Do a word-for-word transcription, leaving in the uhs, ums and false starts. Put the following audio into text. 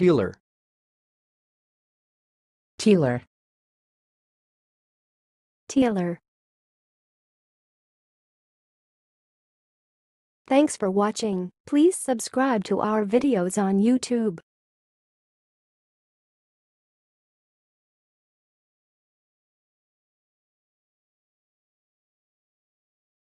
telar, telar, telar. Thanks for watching. Please subscribe to our videos on YouTube.